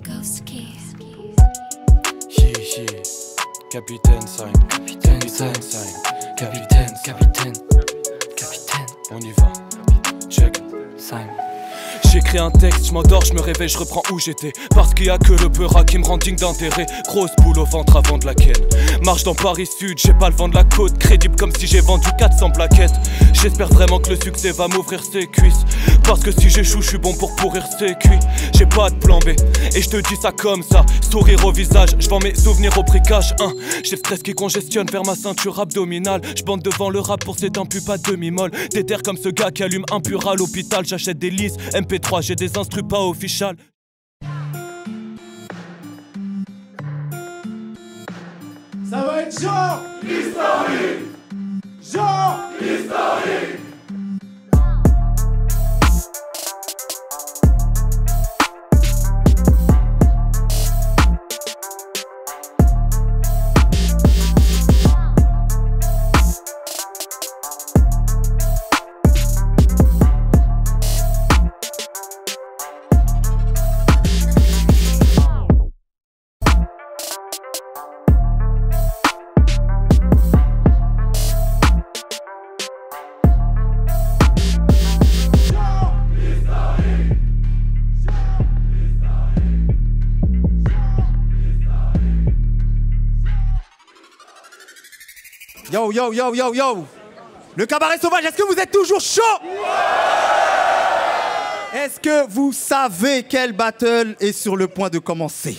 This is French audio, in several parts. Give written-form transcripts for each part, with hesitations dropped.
Yeah. Capitaine Sign. Capitaine. On y va. Check. Sign. J'écris un texte, je m'endors, je me réveille, je reprends où j'étais. Parce qu'il y a que le peura qui me rend digne d'intérêt. Grosse boule au ventre avant de la ken. Marche dans Paris Sud, j'ai pas le vent de la côte. Crédible comme si j'ai vendu 400 plaquettes. J'espère vraiment que le succès va m'ouvrir ses cuisses. Parce que si j'échoue, je suis bon pour pourrir ses cuits. J'ai pas de plan B, et je te dis ça comme ça. Sourire au visage, je vends mes souvenirs au prix cash. J'ai le stress qui congestionne vers ma ceinture abdominale. Je bande devant le rap pour cette impub pas demi-molle. Déterre comme ce gars qui allume un pur à l'hôpital. J'achète des lises, MP3, j'ai des instrus pas official. Ça va être genre historique. Genre historique. Yo. Le cabaret sauvage, est-ce que vous êtes toujours chaud? Est-ce que vous savez quel battle est sur le point de commencer?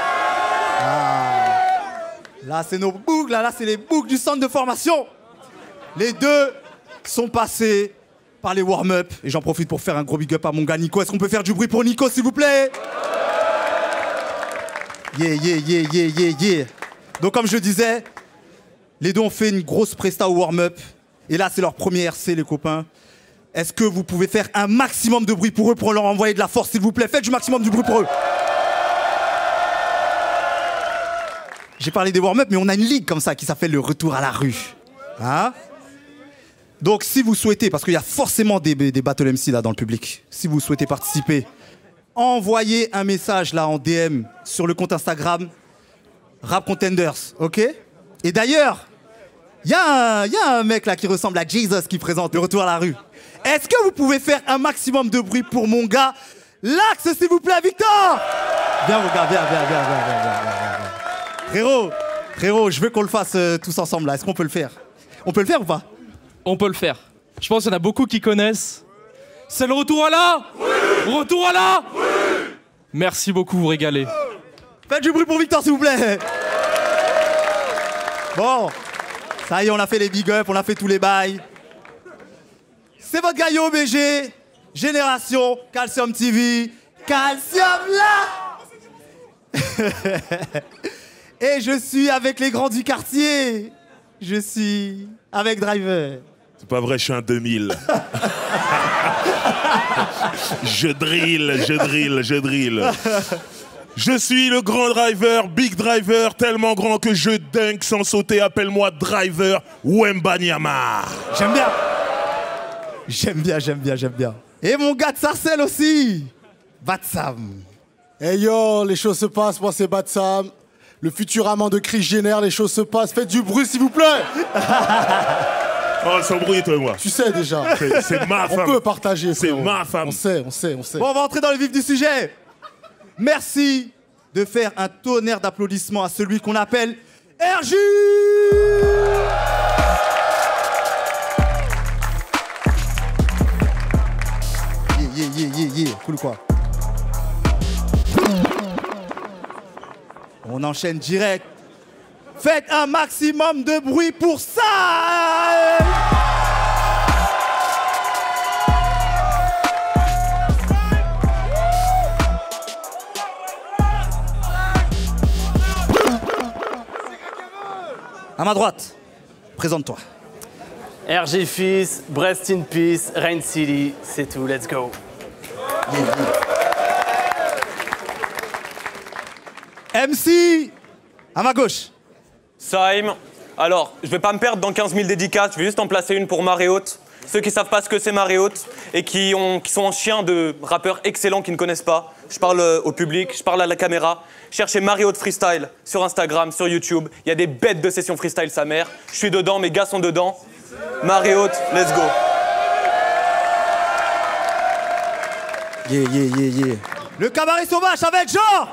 Là, c'est nos boucles, là, c'est les boucles du centre de formation. Les deux sont passés par les warm-up. Et j'en profite pour faire un gros big up à mon gars Nico. Est-ce qu'on peut faire du bruit pour Nico, s'il vous plaît? Yeah. Donc, comme je disais, les deux ont fait une grosse presta au warm-up. Et là, c'est leur premier RC, les copains. Est-ce que vous pouvez faire un maximum de bruit pour eux pour leur envoyer de la force, s'il vous plaît? Faites du maximum de bruit pour eux. J'ai parlé des warm-up, mais on a une ligue comme ça qui s'appelle le retour à la rue. Hein? Donc, si vous souhaitez, parce qu'il y a forcément des battle MC là dans le public, si vous souhaitez participer, envoyez un message là en DM sur le compte Instagram Rap Contenders, ok? Et d'ailleurs, il y a un mec là qui ressemble à Jesus qui présente le retour à la rue. Est-ce que vous pouvez faire un maximum de bruit pour mon gars Lax, s'il vous plaît, Victor? Viens, mon gars, viens. Frérot, je veux qu'on le fasse tous ensemble là. Est-ce qu'on peut le faire? On peut le faire ou pas? On peut le faire. Je pense qu'il y en a beaucoup qui connaissent. C'est le retour à la? Oui. Retour à la? Oui. Merci beaucoup, vous régalez. Faites du bruit pour Victor, s'il vous plaît. Bon, ça y est, on a fait les big up, on a fait tous les bails. C'est votre gars Yo BG, Génération, Calcium TV, Calcium là. Et je suis avec les grands du quartier. Je suis avec Driver. C'est pas vrai, je suis un 2000. Je drill. Je suis le grand driver, big driver, tellement grand que je dunk sans sauter. Appelle-moi driver Wembanyama. J'aime bien. Et mon gars de Sarcelles aussi, Batsam. Hey yo, les choses se passent, moi c'est Batsam. Le futur amant de Chris Jenner, les choses se passent. Faites du bruit s'il vous plaît. Oh, sans bruit toi et moi. Tu sais déjà. C'est ma femme. On peut partager. C'est ma femme. On sait. Bon, on va entrer dans le vif du sujet. Merci de faire un tonnerre d'applaudissements à celui qu'on appelle RJ. Yeah. Cool ou quoi? On enchaîne direct. Faites un maximum de bruit pour ça. À ma droite, présente-toi. RG Fils, Breast in Peace, Rain City, c'est tout, let's go. MC, à ma gauche. Saïm, alors, je vais pas me perdre dans 15 000 dédicaces, je vais juste en placer une pour Marée Haute. ceux qui savent pas ce que c'est marée haute et qui sont en chien de rappeurs excellents qui ne connaissent pas. Je parle au public, je parle à la caméra. Cherchez marée haute freestyle sur Instagram, sur YouTube. Il y a des bêtes de sessions freestyle, sa mère. Je suis dedans, mes gars sont dedans. Marée haute, let's go. Yeah. Le cabaret sauvage avec Jean.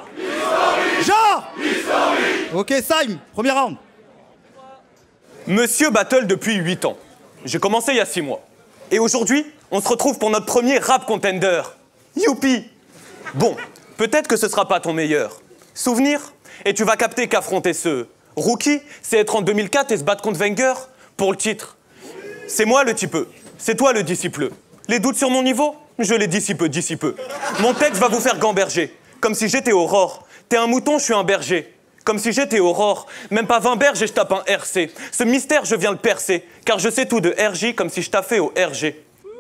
Ok, Saïm, premier round. Monsieur battle depuis 8 ans. J'ai commencé il y a 6 mois. Et aujourd'hui, on se retrouve pour notre premier rap contender. Youpi! Bon, peut-être que ce sera pas ton meilleur. Souvenir? Et tu vas capter qu'affronter ce rookie, c'est être en 2004 et se battre contre Wenger pour le titre. C'est moi le typeux, c'est toi le disciple. Les doutes sur mon niveau? Je les dissipe peu. Mon texte va vous faire gamberger, comme si j'étais Aurore. T'es un mouton, je suis un berger. Comme si j'étais Aurore, même pas 20 berges et je tape un RC. Ce mystère, je viens le percer, car je sais tout de RJ comme si je taffais au RG.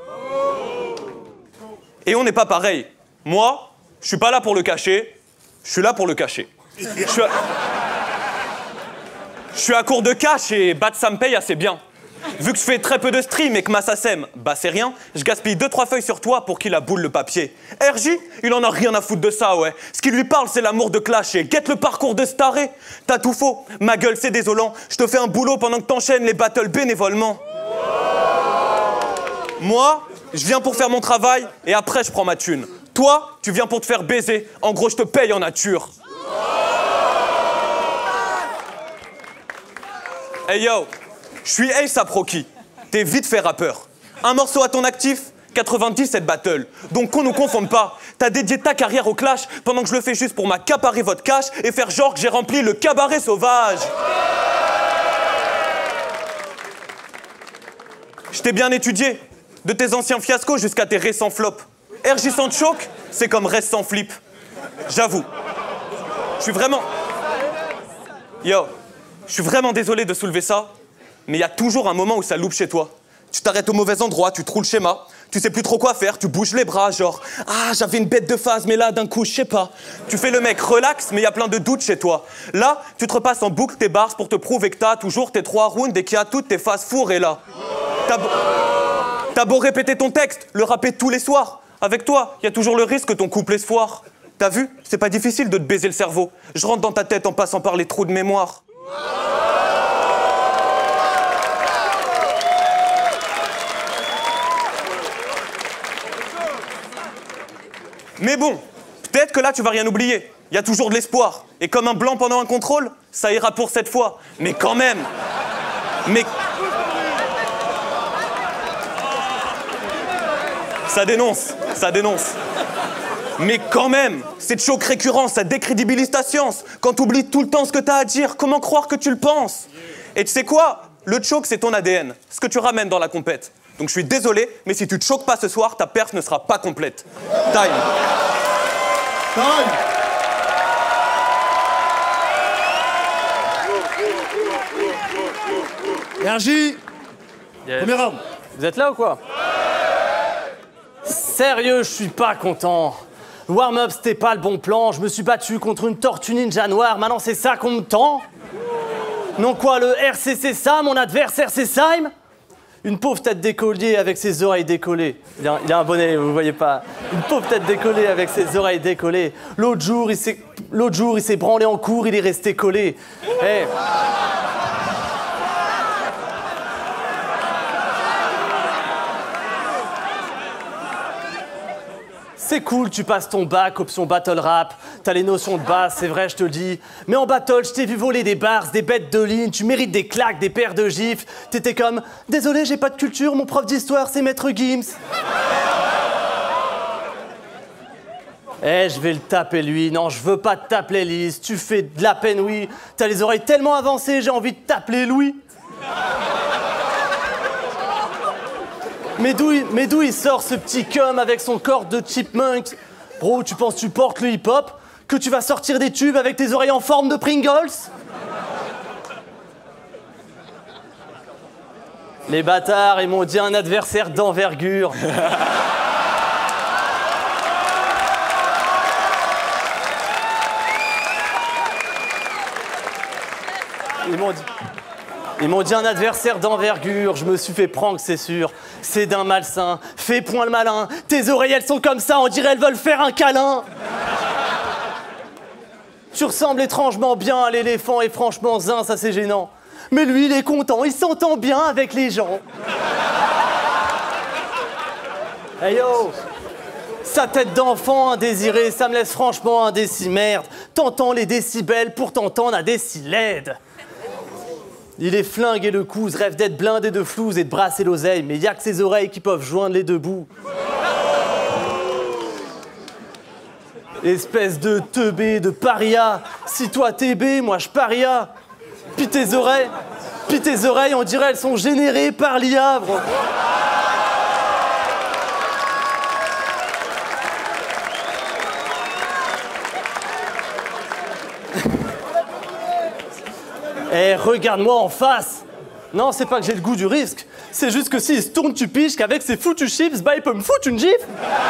Et on n'est pas pareil. Moi, je suis pas là pour le cacher, je suis là pour le cacher. Je suis à court de cash et battre ça me paye assez bien. Vu que je fais très peu de stream et que ma SACEM, bah c'est rien, je gaspille 2-3 feuilles sur toi pour qu'il a boule le papier. RJ, il en a rien à foutre de ça, ouais. Ce qui lui parle, c'est l'amour de clash et guette le parcours de staré. T'as tout faux, ma gueule, c'est désolant. Je te fais un boulot pendant que t'enchaînes les battles bénévolement. Moi, je viens pour faire mon travail et après je prends ma thune. Toi, tu viens pour te faire baiser. En gros, je te paye en nature. Hey yo, je suis A$AP Rocky. T'es vite fait rappeur. Un morceau à ton actif, 97 battles. Donc qu'on nous confonde pas. T'as dédié ta carrière au clash pendant que je le fais juste pour m'accaparer votre cash et faire genre que j'ai rempli le cabaret sauvage. Je t'ai bien étudié. De tes anciens fiascos jusqu'à tes récents flops. RJ sans choke, c'est comme reste sans flip. J'avoue. Je suis vraiment... Yo, je suis vraiment désolé de soulever ça, mais il y a toujours un moment où ça loupe chez toi. Tu t'arrêtes au mauvais endroit, tu trouves le schéma, tu sais plus trop quoi faire, tu bouges les bras, genre « Ah, j'avais une bête de phase, mais là, d'un coup, je sais pas. » Tu fais le mec relax, mais il y a plein de doutes chez toi. Là, tu te repasses en boucle tes bars pour te prouver que t'as toujours tes 3 rounds et qu'il y a toutes tes phases fourrées là. T'as beau répéter ton texte, le rapper tous les soirs. Avec toi, il y a toujours le risque que ton couplet se foire. T'as vu? C'est pas difficile de te baiser le cerveau. Je rentre dans ta tête en passant par les trous de mémoire. Mais bon, peut-être que là, tu vas rien oublier. Il y a toujours de l'espoir. Et comme un blanc pendant un contrôle, ça ira pour cette fois. Mais quand même. Mais... Ça dénonce. Mais quand même, cette choc récurrent, ça décrédibilise ta science. Quand t'oublies tout le temps ce que t'as à dire, comment croire que tu le penses? Et tu sais quoi? Le choke, c'est ton ADN, ce que tu ramènes dans la compète. Donc je suis désolé, mais si tu te choques pas ce soir, ta perf ne sera pas complète. Time. RJ, Yes. premier round. Vous êtes là ou quoi? Sérieux, je suis pas content. Warm-up, c'était pas le bon plan. Je me suis battu contre une tortue ninja noire. Maintenant, c'est ça qu'on me tend? Non quoi, le RC c'est ça, mon adversaire c'est Saïm? Une pauvre tête d'écolier avec ses oreilles décollées. Il a un bonnet, vous voyez pas. Une pauvre tête d'écolier avec ses oreilles décollées. L'autre jour, il s'est branlé en cours, il est resté collé. Hey. C'est cool, tu passes ton bac, option battle rap, t'as les notions de base, c'est vrai, je te le dis. Mais en battle, je t'ai vu voler des bars, des bêtes de ligne, tu mérites des claques, des paires de gifs. T'étais comme, désolé, j'ai pas de culture, mon prof d'histoire, c'est Maître Gims. Je vais le taper lui, non, je veux pas te taper Lise, tu fais de la peine, oui. T'as les oreilles tellement avancées, j'ai envie de t'appeler Louis. Mais d'où il sort ce petit cum avec son corps de chipmunk? Bro, tu penses que tu portes le hip-hop? Que tu vas sortir des tubes avec tes oreilles en forme de Pringles? Les bâtards, ils m'ont dit un adversaire d'envergure. Ils m'ont dit un adversaire d'envergure, je me suis fait prank, c'est sûr. C'est d'un malsain, fais point le malin. Tes oreilles, elles sont comme ça, on dirait elles veulent faire un câlin. Tu ressembles étrangement bien à l'éléphant et franchement, zin, ça c'est gênant. Mais lui, il est content, il s'entend bien avec les gens. Hey yo! Sa tête d'enfant indésirée, ça me laisse franchement indécis, merde. T'entends les décibels pour t'entendre un déci LED. Il est flingue et le couze, rêve d'être blindé de flouze et de brasser l'oseille, mais y a que ses oreilles qui peuvent joindre les deux bouts. Espèce de teubé, de paria. Si toi t'es B, moi je paria. Puis tes oreilles, on dirait elles sont générées par l'IA, bro. Eh, regarde-moi en face. Non, c'est pas que j'ai le goût du risque. C'est juste que s'il se tourne, tu piges qu'avec ses foutus chips, bah il peut me foutre une gifle.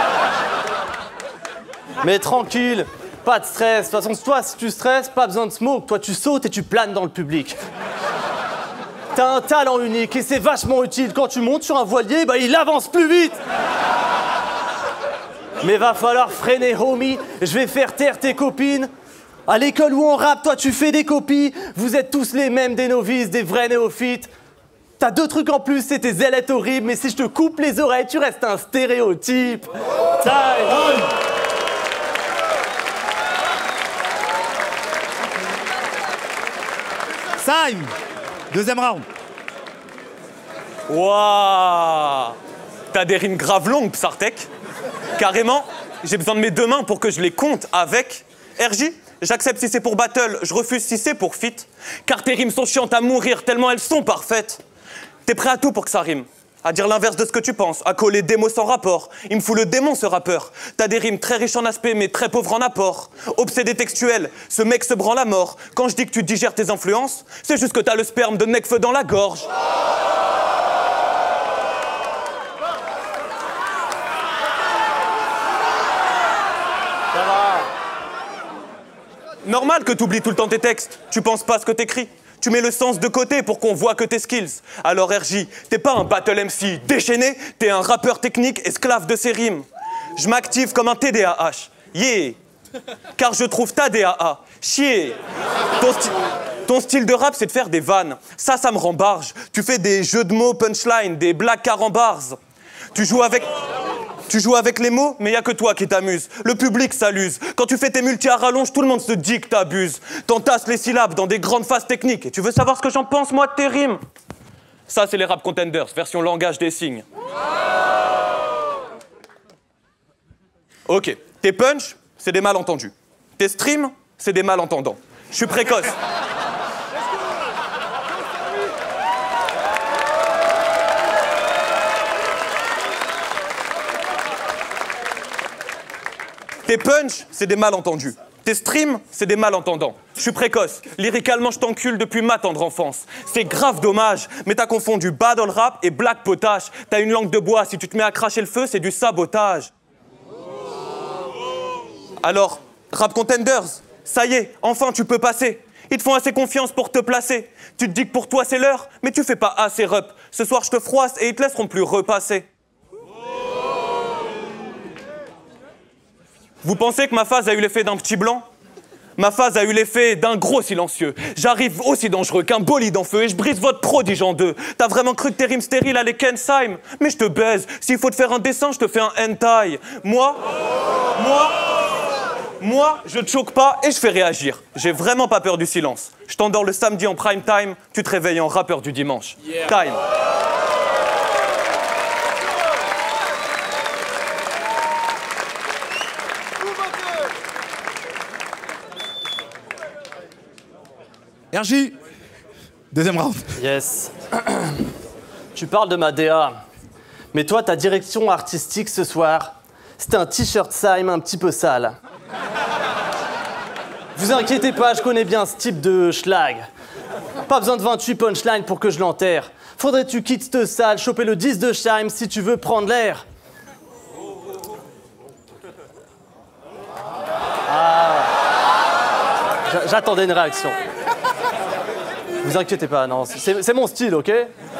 Mais tranquille, pas de stress. De toute façon, toi, si tu stresses, pas besoin de smoke. Toi, tu sautes et tu planes dans le public. T'as un talent unique et c'est vachement utile. Quand tu montes sur un voilier, bah il avance plus vite. Mais va falloir freiner, homie. Je vais faire taire tes copines. À l'école où on rappe, toi tu fais des copies. Vous êtes tous les mêmes, des novices, des vrais néophytes. T'as deux trucs en plus, c'est tes ailettes horribles. Mais si je te coupe les oreilles, tu restes un stéréotype. Saïm, deuxième round. Waouh! T'as des rimes grave longues, Psartek. Carrément, j'ai besoin de mes deux mains pour que je les compte avec. RJ, j'accepte si c'est pour battle, je refuse si c'est pour fit. Car tes rimes sont chiantes à mourir tellement elles sont parfaites. T'es prêt à tout pour que ça rime. À dire l'inverse de ce que tu penses, à coller des mots sans rapport. Il me fout le démon, ce rappeur. T'as des rimes très riches en aspect, mais très pauvres en apport. Obsédé textuel, ce mec se branle à mort. Quand je dis que tu digères tes influences, c'est juste que t'as le sperme de Necfeu dans la gorge. Normal que t'oublies tout le temps tes textes. Tu penses pas à ce que t'écris. Tu mets le sens de côté pour qu'on voit que tes skills. Alors RJ, t'es pas un battle MC déchaîné, t'es un rappeur technique esclave de ses rimes. Je m'active comme un TDAH. Yeah. Car je trouve ta DAA. Chier. Ton style de rap, c'est de faire des vannes. Ça me rend barge. Tu fais des jeux de mots punchline, des blagues carambars. Tu joues avec les mots, mais y a que toi qui t'amuses. Le public s'alluse. Quand tu fais tes multi à rallonge, tout le monde se dit que t'abuses. T'entasses les syllabes dans des grandes phases techniques. Et tu veux savoir ce que j'en pense, moi, de tes rimes? Ça, c'est les rap contenders, version langage des signes. Ok, tes punch, c'est des malentendus. Tes streams, c'est des malentendants. Je suis précoce. Tes punch, c'est des malentendus. Tes streams, c'est des malentendants. Je suis précoce. Lyricalement, je t'encule depuis ma tendre enfance. C'est grave dommage, mais t'as confondu battle rap et black potache. T'as une langue de bois, si tu te mets à cracher le feu, c'est du sabotage. Alors, rap contenders, ça y est, enfin tu peux passer. Ils te font assez confiance pour te placer. Tu te dis que pour toi c'est l'heure, mais tu fais pas assez rep. Ce soir je te froisse et ils te laisseront plus repasser. Vous pensez que ma phase a eu l'effet d'un petit blanc? Ma phase a eu l'effet d'un gros silencieux. J'arrive aussi dangereux qu'un bolide en feu et je brise votre prodige en deux. T'as vraiment cru que tes rimes stériles allaient Kensheim? Mais je te baise. S'il faut te faire un dessin, je te fais un hentai. Moi, je te choque pas et je fais réagir. J'ai vraiment pas peur du silence. Je t'endors le samedi en prime time, tu te réveilles en rappeur du dimanche. Yeah. Time. RJ, deuxième round. Yes. Tu parles de ma DA. Mais toi, ta direction artistique ce soir, c'était un t-shirt Saïm un petit peu sale. Vous inquiétez pas, je connais bien ce type de schlag. Pas besoin de 28 punchlines pour que je l'enterre. Faudrait que tu quittes cette salle, choper le 10 de Scheim si tu veux prendre l'air. Ah. J'attendais une réaction. Vous inquiétez pas, non, c'est mon style, ok?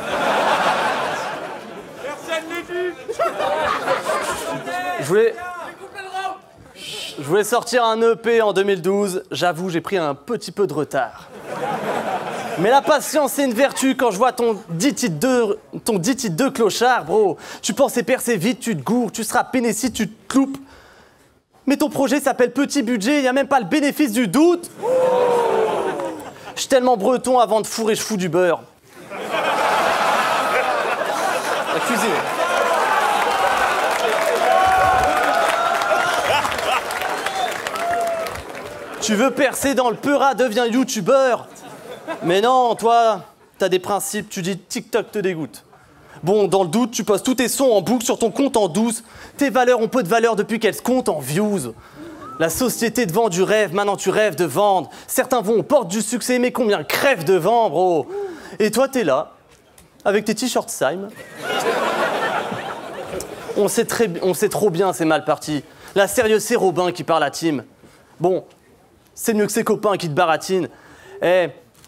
Je voulais sortir un EP en 2012. J'avoue, j'ai pris un petit peu de retard. Mais la patience, c'est une vertu. Quand je vois ton 10 titres de clochard, bro, tu pensais percer vite, tu te gourres, tu seras peiné si tu te loupes. Mais ton projet s'appelle Petit Budget, y a même pas le bénéfice du doute. Je suis tellement breton, avant de fourrer, je fous du beurre. La cuisine. Tu veux percer dans le peura, deviens youtubeur. Mais non, toi, t'as des principes, tu dis TikTok te dégoûte. Bon, dans le doute, tu postes tous tes sons en boucle sur ton compte en douce. Tes valeurs ont peu de valeur depuis qu'elles se comptent en views. La société te vend du rêve, maintenant tu rêves de vendre. Certains vont aux portes du succès, mais combien crèvent devant, bro? Et toi, t'es là, avec tes t-shirts Sime. On sait trop bien, c'est mal parti. La sérieuse, c'est Robin qui parle à Tim. Bon, c'est mieux que ses copains qui te baratinent. Eh...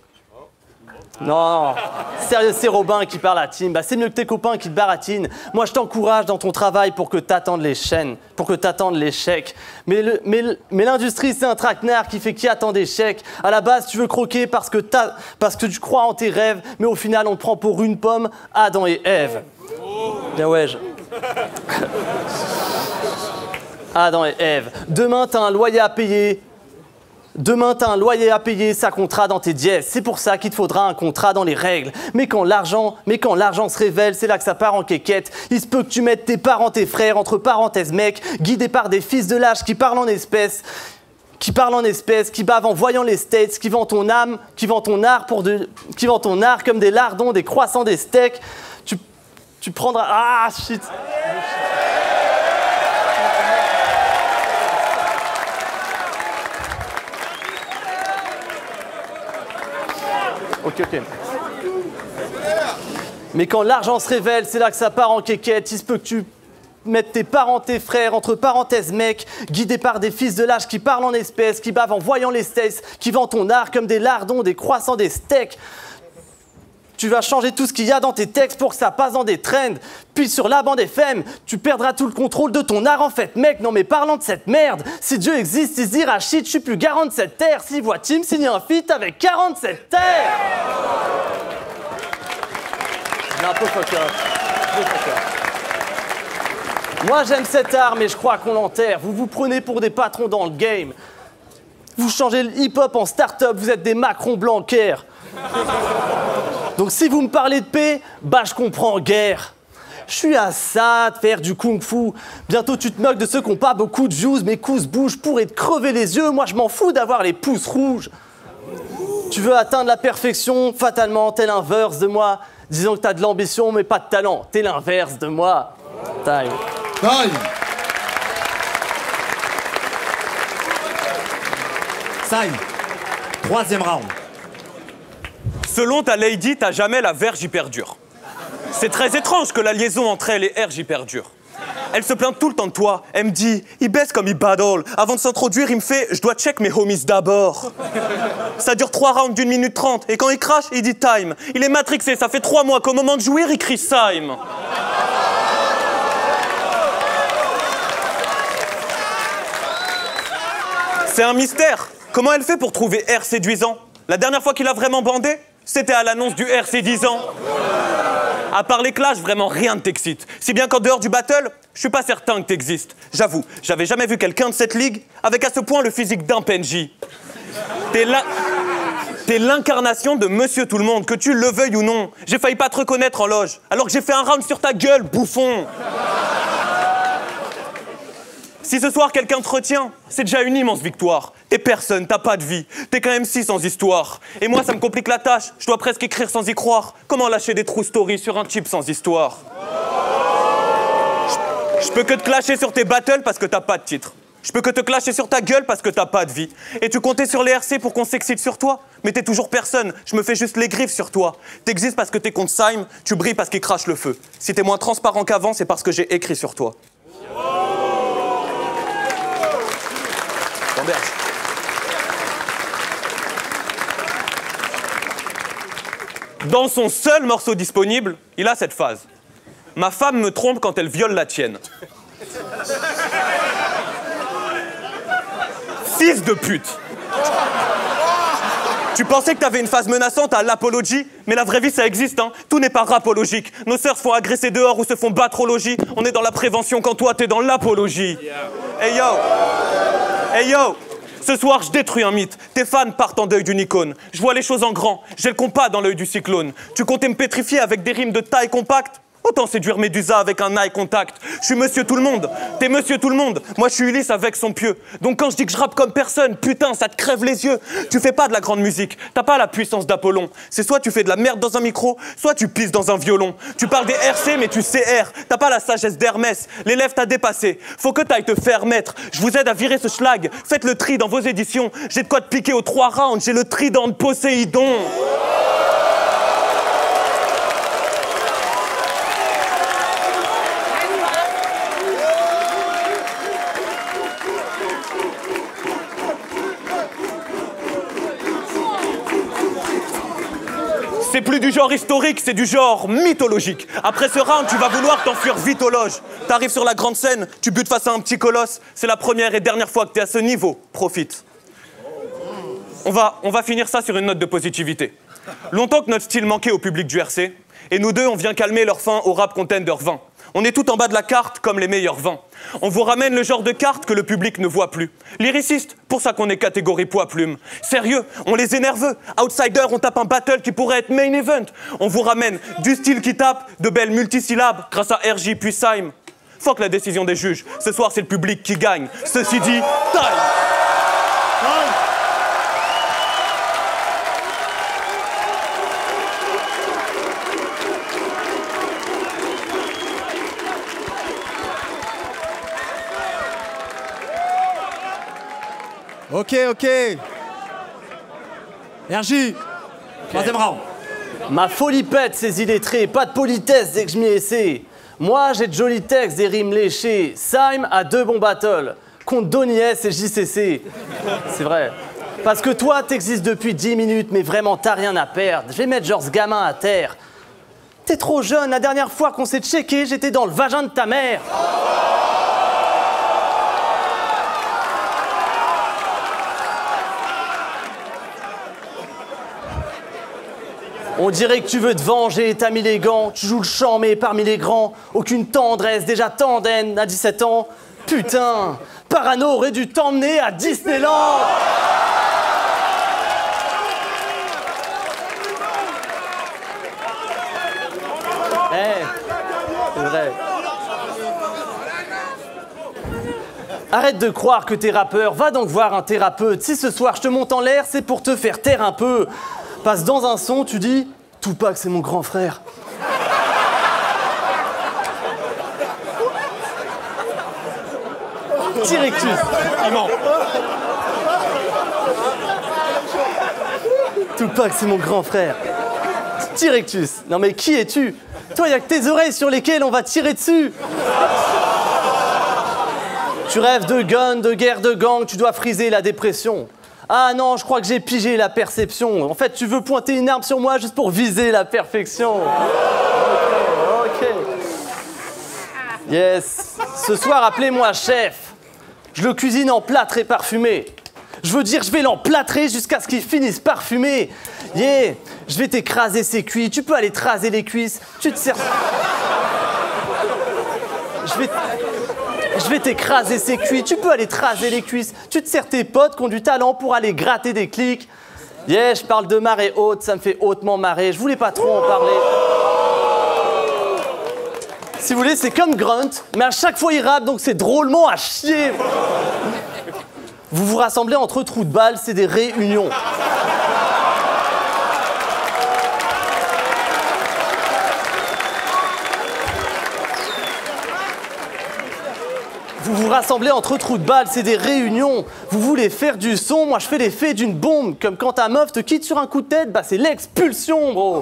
Non, sérieux, c'est Robin qui parle à Tim. Bah, c'est mieux que tes copains qui te baratinent. Moi, je t'encourage dans ton travail pour que t'attendes les chaînes, pour que t'attendes l'échec. Mais l'industrie, c'est un traquenard qui fait qui attend des chèques. À la base, tu veux croquer parce que tu crois en tes rêves, mais au final, on te prend pour une pomme, Adam et Ève. Bien ouais, Adam et Ève. Demain, t'as un loyer à payer. Ça comptera dans tes dièses. C'est pour ça qu'il te faudra un contrat dans les règles. Mais quand l'argent se révèle, c'est là que ça part en quéquette. Il se peut que tu mettes tes parents, tes frères, entre parenthèses mec, guidés par des fils de lâche qui parlent en espèces, qui bavent en voyant les States, qui vendent ton art comme des lardons, des croissants, des steaks. Tu prendras... Ah, shit. Ok. Mais quand l'argent se révèle, c'est là que ça part en quéquette. Il se peut que tu mettes tes parents, tes frères, entre parenthèses mec, guidés par des fils de lâche qui parlent en espèces, qui bavent en voyant les States, qui vendent ton art comme des lardons, des croissants, des steaks. Tu vas changer tout ce qu'il y a dans tes textes pour que ça passe dans des trends. Puis sur la bande FM, tu perdras tout le contrôle de ton art en fait, mec. Non mais parlant de cette merde, si Dieu existe, il se dira shit, je suis plus garant de cette terre. S'il voit Tim signer un feat avec 47 terres. J'ai un peu fuck up. Moi j'aime cet art, mais je crois qu'on l'enterre. Vous vous prenez pour des patrons dans le game. Vous changez le hip-hop en start-up, vous êtes des Macron Blanquer. Donc si vous me parlez de paix, bah je comprends guerre. Je suis à ça de faire du kung-fu. Bientôt tu te moques de ceux qui n'ont pas beaucoup de views, mes coups bougent pourraient te crever les yeux. Moi je m'en fous d'avoir les pouces rouges. Tu veux atteindre la perfection, fatalement, t'es l'inverse de moi. Disons que t'as de l'ambition mais pas de talent, t'es l'inverse de moi. Time. Sime, 3e round. Selon ta lady, t'as jamais la verge hyper dure. C'est très étrange que la liaison entre elle et Erge hyper dure. Elle se plaint tout le temps de toi. Elle me dit, il baisse comme il battle. Avant de s'introduire, il me fait, je dois check mes homies d'abord. Ça dure 3 rounds d'1 minute 30. Et quand il crache, il dit time. Il est matrixé, ça fait 3 mois qu'au moment de jouir, il crie Sime. C'est un mystère. Comment elle fait pour trouver R séduisant? La dernière fois qu'il a vraiment bandé, c'était à l'annonce du RC 10 ans. À part les clashs, vraiment rien ne t'excite. Si bien qu'en dehors du battle, je suis pas certain que t'existes. J'avoue, j'avais jamais vu quelqu'un de cette ligue avec à ce point le physique d'un PNJ. T'es l'incarnation de Monsieur Tout-le-Monde, que tu le veuilles ou non. J'ai failli pas te reconnaître en loge, alors que j'ai fait un round sur ta gueule, bouffon. Si ce soir quelqu'un te retient, c'est déjà une immense victoire. T'es personne, t'as pas de vie. T'es qu'un MC sans histoire. Et moi, ça me complique la tâche. Je dois presque écrire sans y croire. Comment lâcher des true stories sur un type sans histoire? Je peux que te clasher sur tes battles parce que t'as pas de titre. Je peux que te clasher sur ta gueule parce que t'as pas de vie. Et tu comptais sur les RC pour qu'on s'excite sur toi. Mais t'es toujours personne. Je me fais juste les griffes sur toi. T'existes parce que t'es contre Sime. Tu brilles parce qu'il crache le feu. Si t'es moins transparent qu'avant, c'est parce que j'ai écrit sur toi. Dans son seul morceau disponible, il a cette phase. Ma femme me trompe quand elle viole la tienne. Fils de pute. Tu pensais que t'avais une phase menaçante à l'apologie, mais la vraie vie ça existe, hein. Tout n'est pas rapologique. Nos sœurs se font agresser dehors ou se font battre au logis. On est dans la prévention quand toi t'es dans l'apologie. Hey yo. Hey yo. Ce soir, je détruis un mythe. Tes fans partent en deuil d'une icône. Je vois les choses en grand. J'ai le compas dans l'œil du cyclone. Tu comptais me pétrifier avec des rimes de taille compacte? Autant séduire Médusa avec un eye contact. Je suis monsieur tout le monde. T'es monsieur tout le monde. Moi, je suis Ulysse avec son pieu. Donc quand je dis que je rappe comme personne, putain, ça te crève les yeux. Tu fais pas de la grande musique. T'as pas la puissance d'Apollon. C'est soit tu fais de la merde dans un micro, soit tu pisses dans un violon. Tu parles des RC, mais tu CR. T'as pas la sagesse d'Hermès. L'élève t'a dépassé. Faut que t'ailles te faire mettre. Je vous aide à virer ce schlag. Faites le tri dans vos éditions. J'ai de quoi te piquer aux 3 rounds. J'ai le trident de Poséidon. C'est plus du genre historique, c'est du genre mythologique. Après ce round, tu vas vouloir t'enfuir vite aux loges. T'arrives sur la grande scène, tu butes face à un petit colosse. C'est la première et dernière fois que t'es à ce niveau. Profite. On va finir ça sur une note de positivité. Longtemps que notre style manquait au public du RC, et nous deux, on vient calmer leur faim au rap contender 20. On est tout en bas de la carte comme les meilleurs vins. On vous ramène le genre de carte que le public ne voit plus. Lyriciste, pour ça qu'on est catégorie poids-plume. Sérieux, on les énerveux. Outsider, on tape un battle qui pourrait être main event. On vous ramène du style qui tape, de belles multisyllabes, grâce à RJ puis Syme. Fuck la décision des juges. Ce soir, c'est le public qui gagne. Ceci dit, time. Ok. RJ, troisième round. Ma folie pète ces illettrés, pas de politesse dès que je m'y essaie. Moi, j'ai de jolis textes, des rimes léchées. Syme a 2 bons battles, contre Donny S et JCC. C'est vrai. Parce que toi, t'existes depuis 10 minutes, mais vraiment, t'as rien à perdre. Je vais mettre genre ce gamin à terre. T'es trop jeune, la dernière fois qu'on s'est checké, j'étais dans le vagin de ta mère. On dirait que tu veux te venger, t'as mis les gants, tu joues le chant mais parmi les grands, aucune tendresse, déjà tendaine à 17 ans. Putain, Parano aurait dû t'emmener à Disneyland. C'est vrai. Arrête de croire que t'es rappeur, va donc voir un thérapeute. Si ce soir je te monte en l'air, c'est pour te faire taire un peu. Passe dans un son, tu dis « Tupac, c'est mon grand frère ». Directus. Tupac, c'est mon grand frère. Directus. Non mais qui es-tu? Toi, il n'y a que tes oreilles sur lesquelles on va tirer dessus. Tu rêves de guns, de guerre, de gang, tu dois friser la dépression. Ah non, je crois que j'ai pigé la perception. En fait, tu veux pointer une arme sur moi juste pour viser la perfection. Ok. Yes. Ce soir, appelez-moi chef. Je le cuisine en plâtre et parfumé. Je veux dire, je vais l'emplâtrer jusqu'à ce qu'il finisse parfumé. Yeah. Je vais t'écraser ses cuits. Tu peux aller te raser les cuisses. Tu te sers... Je vais t'écraser ses cuits, tu peux aller te raser les cuisses. Tu te sers tes potes qui ont du talent pour aller gratter des clics. Yeah, je parle de marée haute, ça me fait hautement marrer. Je voulais pas trop en parler. Si vous voulez, c'est comme Grunt, mais à chaque fois il rappe, donc c'est drôlement à chier. Vous vous rassemblez entre trous de balles, c'est des réunions. Vous vous rassemblez entre trous de balles, c'est des réunions. Vous voulez faire du son, moi je fais l'effet d'une bombe. Comme quand ta meuf te quitte sur un coup de tête, bah c'est l'expulsion, bro.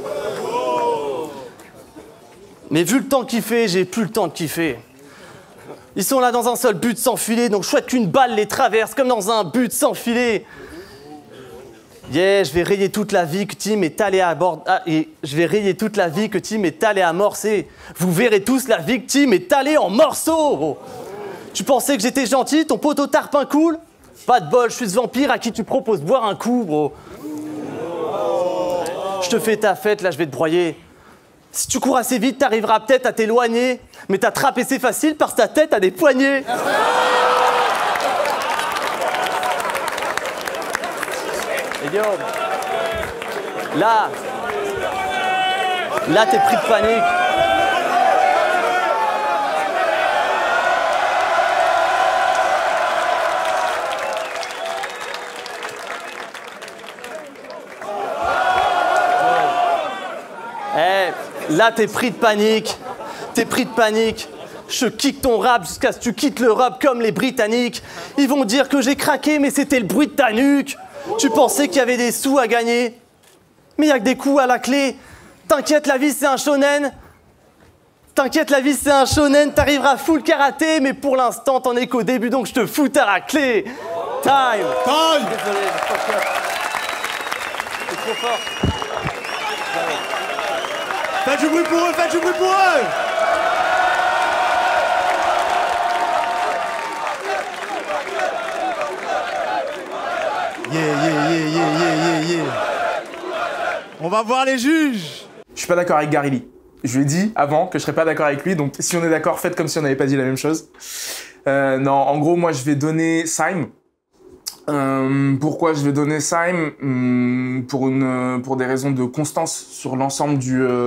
Mais vu le temps qu'il fait, j'ai plus le temps de kiffer. Ils sont là dans un seul but sans filet, donc je souhaite qu'une balle les traverse comme dans un but sans filet. Yeah, je vais rayer toute la vie que Tim est allé à bord. Ah, et je vais rayer toute la vie que Tim est allé amorcer. Vous verrez tous la vie que Tim est allé en morceaux, gros. Tu pensais que j'étais gentil, ton poteau tarpin cool? Pas de bol, je suis ce vampire à qui tu proposes de boire un coup, bro. Je te fais ta fête, là je vais te broyer. Si tu cours assez vite, t'arriveras peut-être à t'éloigner. Mais t'attraper c'est facile parce que ta tête a des poignets. Et Guillaume, là t'es pris de panique. Là t'es pris de panique. T'es pris de panique. Je kick ton rap jusqu'à ce que tu quittes l'Europe comme les Britanniques. Ils vont dire que j'ai craqué, mais c'était le bruit de ta nuque. Tu pensais qu'il y avait des sous à gagner, mais il y a que des coups à la clé. T'inquiète, la vie c'est un shonen. T'inquiète, la vie c'est un shonen. T'arriveras full karaté, mais pour l'instant t'en es qu'au début, donc je te fous à la clé. Time. Désolé, fuck up. C'est trop fort. Faites du bruit pour eux, faites du bruit pour eux. Yeah. On va voir les juges. Je suis pas d'accord avec Gary Lee. Je lui ai dit avant que je serais pas d'accord avec lui, donc si on est d'accord, faites comme si on n'avait pas dit la même chose. Non, en gros, moi je vais donner Saim. Pourquoi je vais donner Saim? Pour des raisons de constance sur l'ensemble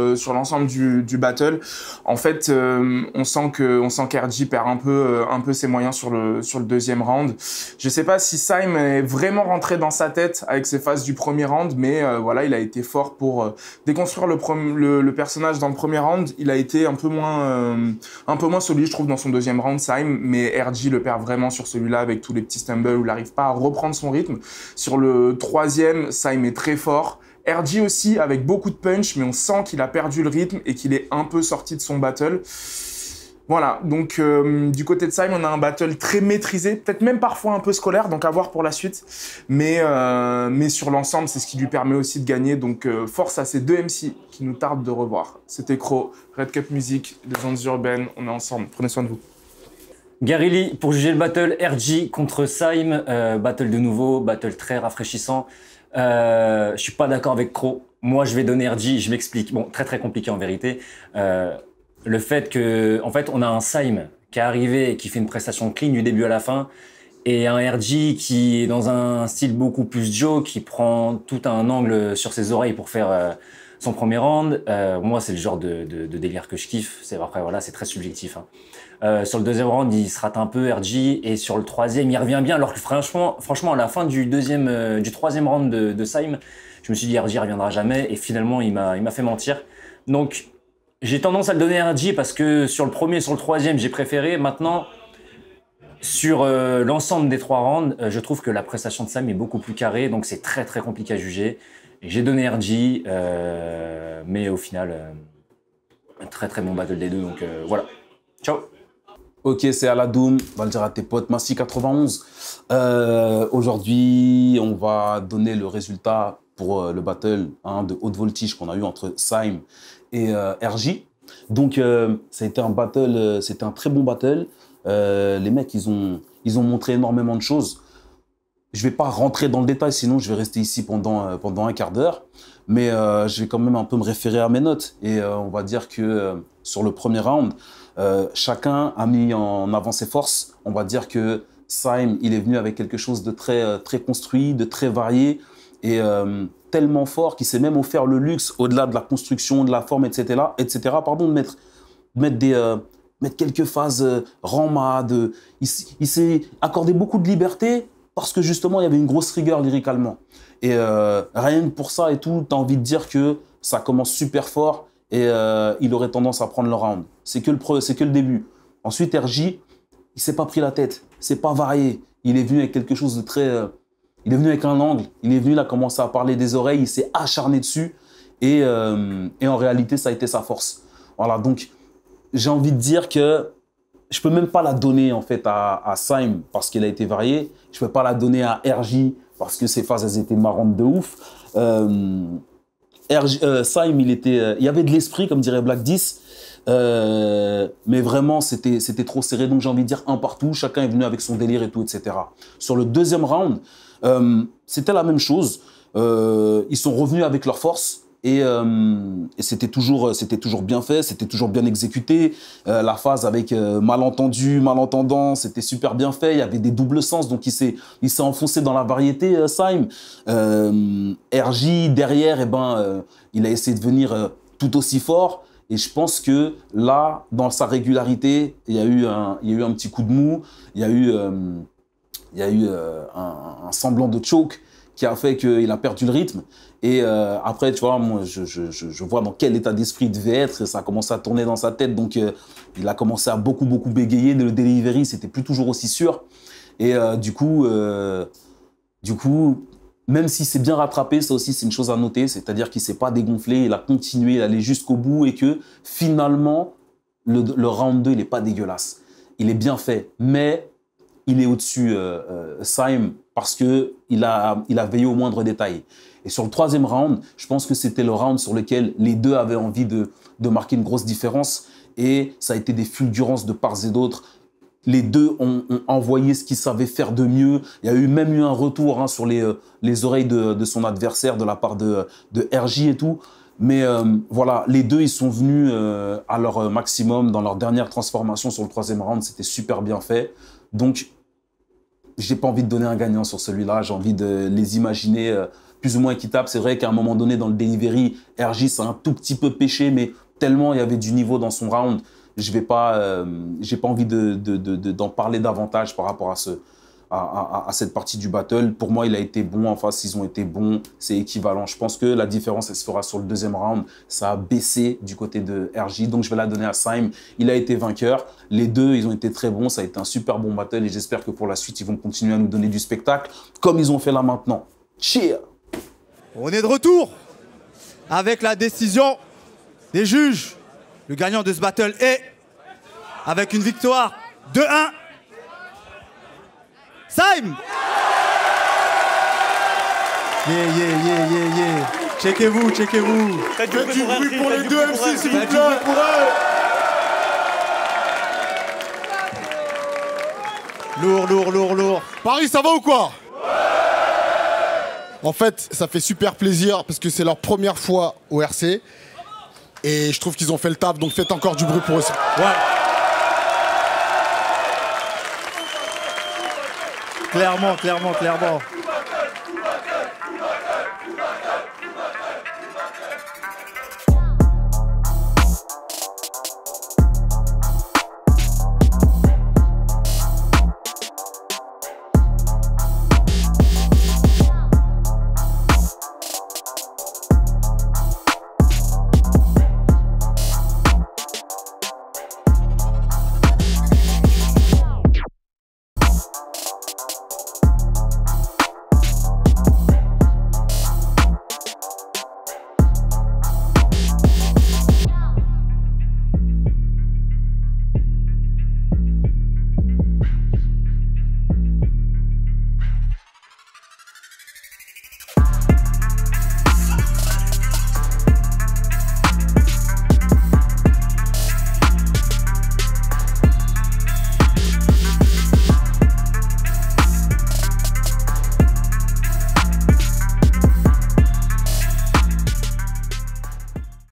du battle. En fait, on sent qu'RG perd un peu ses moyens sur le deuxième round. Je sais pas si Saim est vraiment rentré dans sa tête avec ses phases du premier round, mais voilà, il a été fort pour déconstruire le personnage dans le premier round. Il a été un peu moins solide, je trouve, dans son deuxième round, Saim, mais RG le perd vraiment sur celui-là avec tous les petits stumbles où il n'arrive pas à reprendre son rythme. Sur le troisième, Saim est très fort. RG aussi avec beaucoup de punch, mais on sent qu'il a perdu le rythme et qu'il est un peu sorti de son battle. Voilà, donc du côté de Saim, on a un battle très maîtrisé, peut-être même parfois un peu scolaire, donc à voir pour la suite. Mais sur l'ensemble, c'est ce qui lui permet aussi de gagner. Donc force à ces deux MC qui nous tardent de revoir. C'était Cro, Red Cup Music, les ondes urbaines, on est ensemble. Prenez soin de vous. Gary Lee, pour juger le battle, RG contre Saim, battle de nouveau, battle très rafraîchissant. Je suis pas d'accord avec Cro. Moi, je vais donner RG, je m'explique. Bon, très compliqué en vérité. Le fait que, en fait, on a un Saim qui est arrivé et qui fait une prestation clean du début à la fin, et un RG qui est dans un style beaucoup plus Joe, qui prend tout un angle sur ses oreilles pour faire son premier round. Moi, c'est le genre de délire que je kiffe. Après, voilà, c'est très subjectif, hein. Sur le deuxième round, il se rate un peu, RG, et sur le troisième, il revient bien, alors que franchement à la fin du troisième round de Saim, je me suis dit RG reviendra jamais, et finalement, il m'a fait mentir. Donc, j'ai tendance à le donner à RG parce que sur le premier et sur le troisième, j'ai préféré. Maintenant, sur l'ensemble des trois rounds, je trouve que la prestation de Saim est beaucoup plus carrée, donc c'est très compliqué à juger. J'ai donné RG, mais au final, un très bon battle des deux, donc voilà. Ciao. Ok, c'est Aladoum, on va le dire à tes potes, Massy 91. Aujourd'hui, on va donner le résultat pour le battle de haute voltige qu'on a eu entre Saim et RG. Donc, ça a été un battle, c'était un très bon battle. Les mecs, ils ont montré énormément de choses. Je ne vais pas rentrer dans le détail, sinon je vais rester ici pendant un quart d'heure. Mais je vais quand même un peu me référer à mes notes. Et on va dire que sur le premier round, chacun a mis en avant ses forces. On va dire que Saim, il est venu avec quelque chose de très construit, de très varié et tellement fort qu'il s'est même offert le luxe, au-delà de la construction, de la forme, etc. Pardon, de mettre quelques phases Rama. Il s'est accordé beaucoup de liberté parce que justement, il y avait une grosse rigueur lyricalement. Et rien que pour ça et tout, tu as envie de dire que ça commence super fort et il aurait tendance à prendre le round. C'est que le début. Ensuite, RJ, il s'est pas pris la tête, c'est pas varié. Il est venu avec quelque chose de très... il est venu avec un angle, il est venu, il a commencé à parler des oreilles, il s'est acharné dessus et en réalité, ça a été sa force. Voilà, donc j'ai envie de dire que je peux même pas la donner en fait à Saim parce qu'il a été varié. Je peux pas la donner à RJ parce que ces phases, elles étaient marrantes de ouf. Saïm, il y avait de l'esprit, comme dirait Black 10, mais vraiment, c'était trop serré. Donc, j'ai envie de dire un partout. Chacun est venu avec son délire et tout, etc. Sur le deuxième round, c'était la même chose. Ils sont revenus avec leur force. Et c'était toujours bien fait, c'était toujours bien exécuté. La phase avec malentendu, malentendant, c'était super bien fait. Il y avait des doubles sens, donc il s'est enfoncé dans la variété, Saïm. RJ, derrière, il a essayé de venir tout aussi fort. Et je pense que là, dans sa régularité, il y a eu un petit coup de mou, il y a eu un semblant de choke qui a fait qu'il a perdu le rythme. Et après, tu vois, moi, je vois dans quel état d'esprit il devait être. Ça a commencé à tourner dans sa tête. Donc, il a commencé à beaucoup bégayer. Le delivery, c'était plus toujours aussi sûr. Et du coup, même s'il s'est bien rattrapé, ça aussi, c'est une chose à noter. C'est-à-dire qu'il ne s'est pas dégonflé. Il a continué, il allait jusqu'au bout. Et que finalement, le round 2, il n'est pas dégueulasse. Il est bien fait. Mais il est au-dessus, Saïm, parce qu'il a veillé au moindre détail. Et sur le troisième round, je pense que c'était le round sur lequel les deux avaient envie de marquer une grosse différence. Et ça a été des fulgurances de part et d'autre. Les deux ont envoyé ce qu'ils savaient faire de mieux. Il y a même eu un retour sur les oreilles de son adversaire de la part de RJ et tout. Mais voilà, les deux, ils sont venus à leur maximum dans leur dernière transformation sur le troisième round. C'était super bien fait. Donc, j'ai pas envie de donner un gagnant sur celui-là. J'ai envie de les imaginer plus ou moins équitables. C'est vrai qu'à un moment donné, dans le delivery, RJ, c'est un tout petit peu péché, mais tellement il y avait du niveau dans son round, j'ai pas envie d'en parler davantage par rapport à cette partie du battle. Pour moi, il a été bon. En face, ils ont été bons. C'est équivalent. Je pense que la différence, elle se fera sur le deuxième round. Ça a baissé du côté de RJ. Donc, je vais la donner à Saïm. Il a été vainqueur. Les deux, ils ont été très bons. Ça a été un super bon battle. Et j'espère que pour la suite, ils vont continuer à nous donner du spectacle comme ils ont fait là maintenant. Cheer! On est de retour avec la décision des juges. Le gagnant de ce battle est, avec une victoire 2-1, Saïm. Yeah. Checkez-vous. Faites du bruit pour les deux MC, s'il vous plaît. Lourd. Paris, ça va ou quoi? En fait, ça fait super plaisir parce que c'est leur première fois au RC. Et je trouve qu'ils ont fait le taf, donc faites encore du bruit pour eux. Ouais. Clairement.